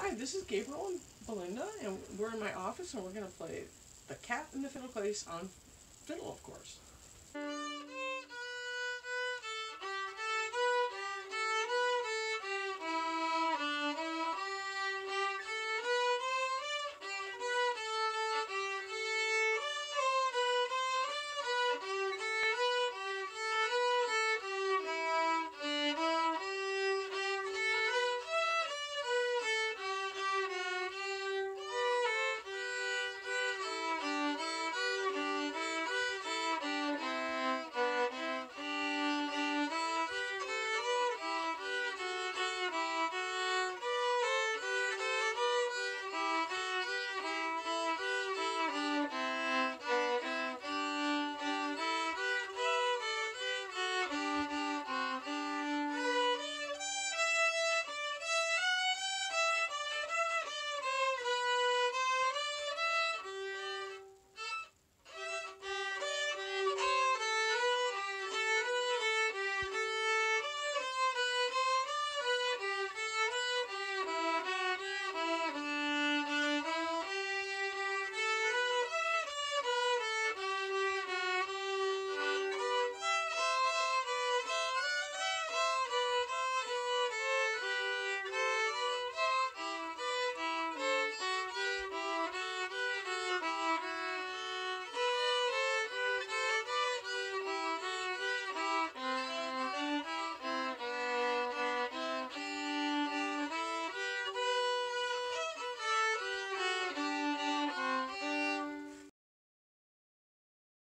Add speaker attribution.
Speaker 1: Hi, this is Gabriel and Belinda, and we're in my office, and we're going to play The Cat in the Fiddle Place on fiddle, of course.